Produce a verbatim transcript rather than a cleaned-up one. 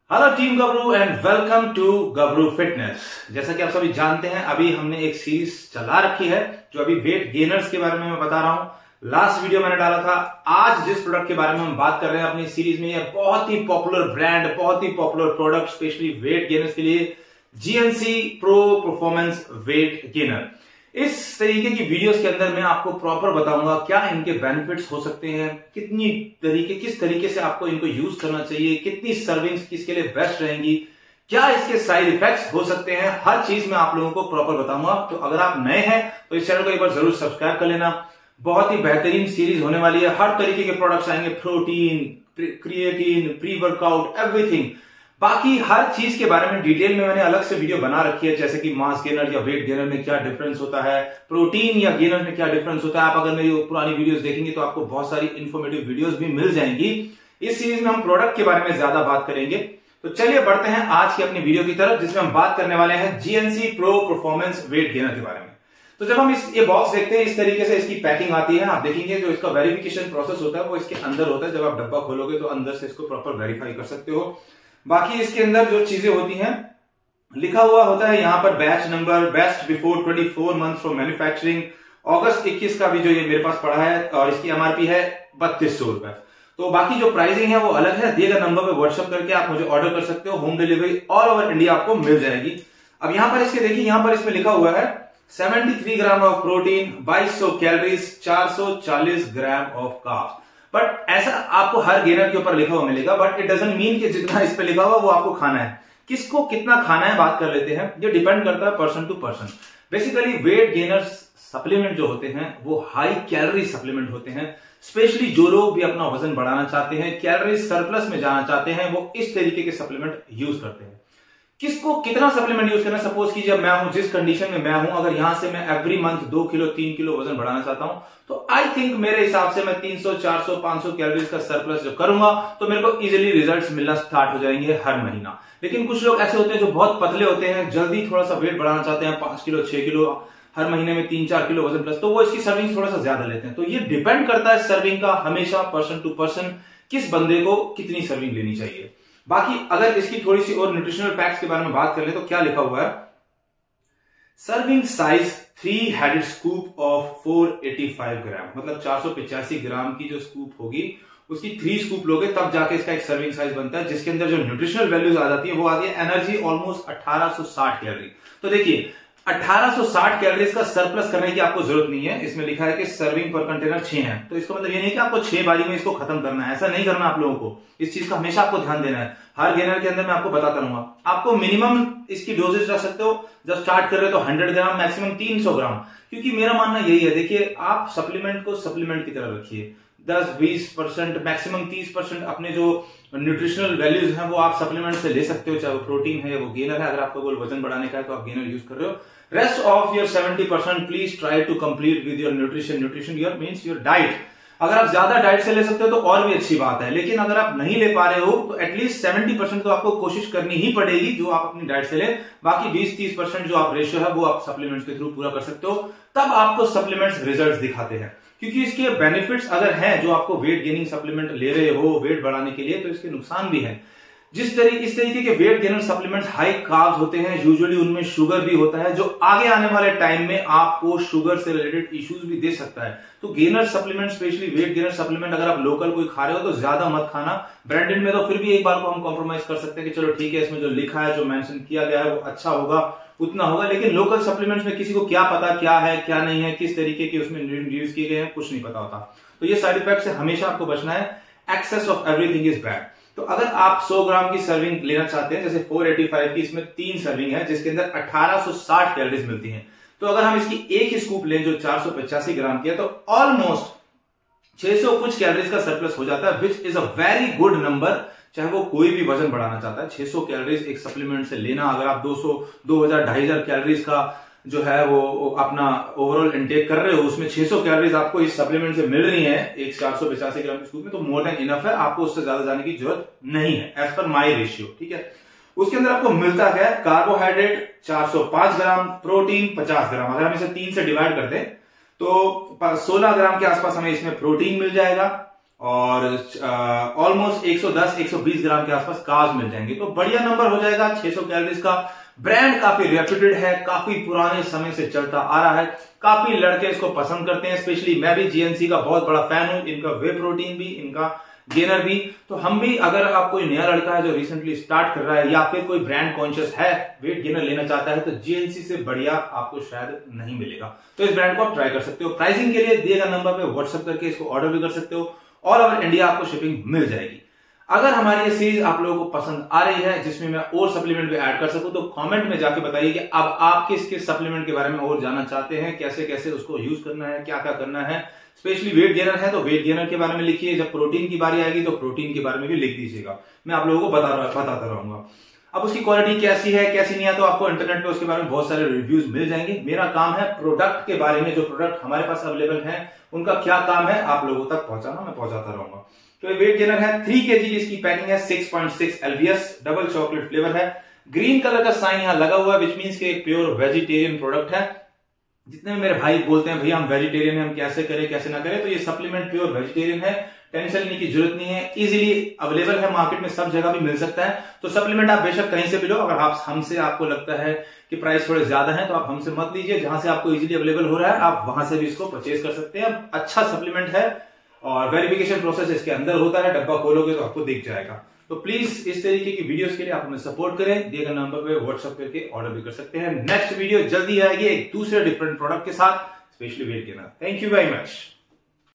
Hello team Gabru and welcome to Gabru fitness. जैसा कि आप सभी जानते हैं, अभी हमने एक सीरीज चला रखी है जो अभी वेट गेनर्स के बारे में मैं बता रहा हूं। लास्ट वीडियो मैंने डाला था। आज जिस प्रोडक्ट के बारे में हम बात कर रहे हैं अपनी सीरीज में, यह बहुत ही पॉपुलर ब्रांड, बहुत ही popular product specially weight gainers के लिए, GNC pro performance weight gainer. इस तरीके की वीडियोस के अंदर मैं आपको प्रॉपर बताऊंगा क्या इनके बेनिफिट्स हो सकते हैं, कितनी तरीके किस तरीके से आपको इनको यूज करना चाहिए, कितनी सर्विंग्स किसके लिए बेस्ट रहेंगी, क्या इसके साइड इफेक्ट्स हो सकते हैं, हर चीज मैं आप लोगों को प्रॉपर बताऊंगा। तो अगर आप नए हैं तो इस चैनल को एक बार जरूर सब्सक्राइब कर लेना। बहुत ही बेहतरीन सीरीज होने वाली है, हर तरीके के प्रोडक्ट्स आएंगे, protein, creatine, pre workout, everything. बाकी हर चीज के बारे में डिटेल में मैंने अलग से वीडियो बना रखी है, जैसे कि मास गेनर या वेट गेनर में क्या डिफरेंस होता है, प्रोटीन या गेनर में क्या डिफरेंस होता है। आप अगर मेरी पुरानी वीडियोस देखेंगे तो आपको बहुत सारी इंफॉर्मेटिव वीडियोस भी मिल जाएंगी। इस सीरीज में हम प्रोडक्ट के बारे में ज्यादा बात करेंगे। तो चलिए बढ़ते हैं आज की अपनी वीडियो की तरफ, जिसमें हम बात करने वाले हैं GNC pro performance weight gainer के बारे में। तो जब हम इस ये बॉक्स देखते हैं, इस तरीके से इसकी पैकिंग आती है। आप देखेंगे जो इसका वेरिफिकेशन प्रोसेस होता है वो इसके अंदर होता है। जब आप डब्बा खोलोगे तो अंदर से इसको प्रॉपर वेरीफाई कर सकते हो। बाकी इसके अंदर जो चीजें होती हैं, लिखा हुआ होता है यहाँ पर बैच नंबर, बेस्ट बिफोर चौबीस मंथ्स फ्रॉम मैन्युफैक्चरिंग, अगस्त इक्कीस का भी जो ये मेरे पास पड़ा है, और इसकी एमआरपी है बत्तीस सौ रुपए। तो बाकी जो प्राइसिंग है वो अलग है। दिए गए नंबर पे व्हाट्सएप करके आप मुझे ऑर्डर कर सकते हो। Home delivery all over India आपको मिल जाएगी। अब यहाँ पर इसके देखिए, यहाँ पर इसमें लिखा हुआ है तिहत्तर ग्राम ऑफ प्रोटीन, बाईस सौ कैलोरीज, चार सौ चालीस ग्राम ऑफ कार्ब्स। बट ऐसा आपको हर गेनर के ऊपर लिखा हुआ मिलेगा, बट इट डजंट मीन कि जितना इस पे लिखा हुआ वो आपको खाना है। किसको कितना खाना है बात कर लेते हैं। ये डिपेंड करता है person to person. Basically weight gainers supplement जो होते हैं वो हाई कैलोरी सप्लीमेंट होते हैं। स्पेशली जो लोग भी अपना वजन बढ़ाना चाहते हैं, कैलोरी सरप्लस में जाना चाहते हैं, वो इस तरीके के सप्लीमेंट यूज करते हैं। किसको कितना सप्लीमेंट यूज करना, सपोज कीजिए मैं हूं जिस कंडीशन में मैं हूं, अगर यहां से मैं एवरी मंथ दो किलो तीन किलो वजन बढ़ाना चाहता हूं, तो आई थिंक मेरे हिसाब से मैं तीन सौ चार सौ पांच सौ कैलोरीज का सरप्लस जो करूंगा तो मेरे को इजीली रिजल्ट्स मिलना स्टार्ट हो जाएंगे हर महीना। लेकिन कुछ लोग ऐसे होते हैं जो बहुत पतले होते हैं, जल्दी थोड़ा सा वेट बढ़ाना चाहते हैं, पांच किलो छह किलो हर महीने में तीन चार किलो वजन प्लस, तो वो इसकी सर्विंग थोड़ा सा ज्यादा लेते हैं। तो ये डिपेंड करता है सर्विंग का हमेशा पर्सन टू पर्सन, किस बंदे को कितनी सर्विंग लेनी चाहिए। बाकी अगर इसकी थोड़ी सी और न्यूट्रिशनल फैक्ट्स के बारे में बात कर ले तो क्या लिखा हुआ है, serving size three headed scoop of चार सौ पचासी ग्राम, मतलब चार सौ पचासी ग्राम की जो स्कूप होगी उसकी थ्री स्कूप लोगे तब जाके इसका एक सर्विंग साइज बनता है, जिसके अंदर जो न्यूट्रिशनल वैल्यूज आ जाती है वो आती है एनर्जी ऑलमोस्ट अठारह सौ साठ कैलोरी। तो देखिए अठारह सौ साठ कैलोरीज का सरप्लस करने की आपको जरूरत नहीं है। इसमें लिखा है कि सर्विंग पर कंटेनर छह है, तो इसका मतलब ये नहीं कि आपको छह बारी में इसको खत्म करना है, ऐसा नहीं करना आप लोगों को। इस चीज का हमेशा आपको ध्यान देना है। हर गेनर के अंदर मैं आपको बताता रहूंगा, आपको मिनिमम इसकी डोजेज रख सकते हो। जब स्टार्ट कर रहे हो तो सौ ग्राम, मैक्सिमम तीन सौ ग्राम, क्योंकि मेरा मानना यही है। देखिए आप सप्लीमेंट को सप्लीमेंट की तरह रखिए, दस बीस परसेंट मैक्सिमम तीस परसेंट अपने जो न्यूट्रिशनल वैल्यूज हैं वो आप सप्लीमेंट से ले सकते हो, चाहे वो प्रोटीन है या वो गेनर है। अगर आपको गोल वजन बढ़ाने का है तो आप गेनर यूज कर रहे हो। Rest of your seventy percent please try to complete with your nutrition. Nutrition your means your diet. अगर आप ज्यादा डाइट से ले सकते हो तो और भी अच्छी बात है, लेकिन अगर आप नहीं ले पा रहे हो तो एटलीस्ट सेवेंटी परसेंट तो आपको कोशिश करनी ही पड़ेगी जो आप अपनी डाइट से ले। बाकी बीस तीस परसेंट जो आप रेशियो है वो आप सप्लीमेंट्स के थ्रू पूरा कर सकते हो, तब आपको सप्लीमेंट्स रिजल्ट्स दिखाते हैं। क्योंकि इसके बेनिफिट्स अगर हैं, जो आपको वेट गेनिंग सप्लीमेंट ले रहे हो वेट बढ़ाने के लिए, तो इसके नुकसान भी हैं। जिस तरीके इस तरीके के weight gainer supplements high carbs होते हैं, यूजुअली उनमें शुगर भी होता है, जो आगे आने वाले टाइम में आपको शुगर से रिलेटेड इश्यूज भी दे सकता है। तो gainer supplement, specially weight gainer supplement, अगर आप लोकल कोई खा रहे हो तो ज्यादा मत खाना। ब्रांडेड में तो फिर भी एक बार को हम कॉम्प्रोमाइज कर सकते हैं कि चलो ठीक है, इसमें जो लिखा है, जो मेंशन किया गया है वो अच्छा होगा, उतना होगा। लेकिन लोकल सप्लीमेंट्स में किसी को क्या पता क्या है क्या नहीं है, किस तरीके के उसमें यूज किए गए हैं, कुछ नहीं पता होता। तो ये साइड इफेक्ट से हमेशा आपको बचना है। Excess of everything is bad. तो अगर आप सौ ग्राम की सर्विंग लेना चाहते हैं, जैसे चार सौ पचासी की, इसमें तीन सर्विंग है जिसके अंदर अठारह सौ साठ कैलोरीज मिलती हैं। तो अगर हम इसकी एक ही स्कूप लें जो चार सौ पचासी ग्राम की है, तो ऑलमोस्ट छह सौ कुछ कैलोरीज का सरप्लस हो जाता है, which is a very good number. चाहे वो कोई भी वजन बढ़ाना चाहता है, छह सौ कैलोरीज एक सप्लीमेंट से लेना, अगर आप दो सौ दो हजार ढाई हजार कैलोरीज का जो है वो अपना ओवरऑल इंटेक कर रहे हो, उसमें छह सौ कैलोरीज आपको इस सप्लीमेंट से मिल रही है एक चार सौ पचासी ग्राम की स्कूप में, तो मोर देन इनफ है। आपको उससे ज्यादा जाने की जरूरत नहीं है एज पर माई रेशियो। ठीक है, उसके अंदर आपको मिलता है कार्बोहाइड्रेट चार सौ पांच ग्राम, प्रोटीन पचास ग्राम। अगर हम इसे तीन से डिवाइड कर दें तो सोलह ग्राम के आसपास हमें इसमें प्रोटीन मिल जाएगा, और ऑलमोस्ट एक सौ दस एक सौ बीस ग्राम के आसपास कार्ब्स मिल जाएंगे। तो बढ़िया नंबर हो जाएगा छह सौ कैलोरीज का। ब्रांड काफी रेप्यूटेड है, काफी पुराने समय से चलता आ रहा है, काफी लड़के इसको पसंद करते हैं। स्पेशली मैं भी जीएनसी का बहुत बड़ा फैन हूं, इनका वे प्रोटीन भी, इनका गेनर भी। तो हम भी, अगर आप कोई नया लड़का है जो रिसेंटली स्टार्ट कर रहा है या फिर कोई ब्रांड कॉन्शियस है, वेट गेनर लेना चाहता है, तो जीएनसी से बढ़िया आपको शायद नहीं मिलेगा। तो इस ब्रांड को आप ट्राई कर सकते हो। प्राइसिंग के लिए दिए गए नंबर पे व्हाट्सएप करके इसको ऑर्डर भी कर सकते हो। ऑल ओवर इंडिया आपको शिपिंग मिल जाएगी। अगर हमारी ये सीरीज आप लोगों को पसंद आ रही है जिसमें मैं और सप्लीमेंट भी ऐड कर सकूं, तो कमेंट में जाके बताइए कि अब आप किस किस सप्लीमेंट के बारे में और जानना चाहते हैं, कैसे कैसे उसको यूज करना है, क्या क्या करना है। स्पेशली वेट गेनर है तो वेट गेनर के बारे में लिखिए, जब प्रोटीन की बारी आएगी तो प्रोटीन के बारे में भी लिख दीजिएगा, मैं आप लोगों को बता बताता रहूंगा। अब उसकी क्वालिटी कैसी है कैसी नहीं है, तो आपको इंटरनेट पे उसके बारे में बहुत सारे रिव्यूज मिल जाएंगे। मेरा काम है प्रोडक्ट के बारे में, जो प्रोडक्ट हमारे पास अवेलेबल है उनका क्या काम है आप लोगों तक पहुंचाना, मैं पहुंचाता रहूंगा। तो ये वेट गेनर है, थ्री केजी की इसकी पैकिंग है, six point six LBS, double chocolate flavour है। ग्रीन कलर का साइन यहां लगा हुआ है, विच मीन्स के एक प्योर वेजिटेरियन प्रोडक्ट है। जितने मेरे भाई बोलते हैं भैया हम वेजिटेरियन हैं, हम कैसे करें कैसे ना करें, तो ये सप्लीमेंट प्योर वेजिटेरियन है, टेंशन लेने की जरूरत नहीं है, इजीली अवेलेबल है, मार्केट में सब जगह भी मिल सकता है। तो सप्लीमेंट आप बेशक कहीं से भी लो। अगर आप हमसे आपको लगता है कि प्राइस थोड़े ज्यादा है तो आप हमसे मत लीजिए, जहां से आपको इजीली अवेलेबल हो रहा है आप वहां से भी इसको परचेज कर सकते हैं। अच्छा सप्लीमेंट है और वेरिफिकेशन प्रोसेस इसके अंदर होता है, डब्बा खोलोगे तो आपको दिख जाएगा। तो प्लीज इस तरीके की वीडियोस के लिए आप हमें सपोर्ट करें, दिए गए नंबर पे व्हाट्सएप करके ऑर्डर भी कर सकते हैं। नेक्स्ट वीडियो जल्दी आएगी एक दूसरे डिफरेंट प्रोडक्ट के साथ, specially weight gainer. Thank you very much.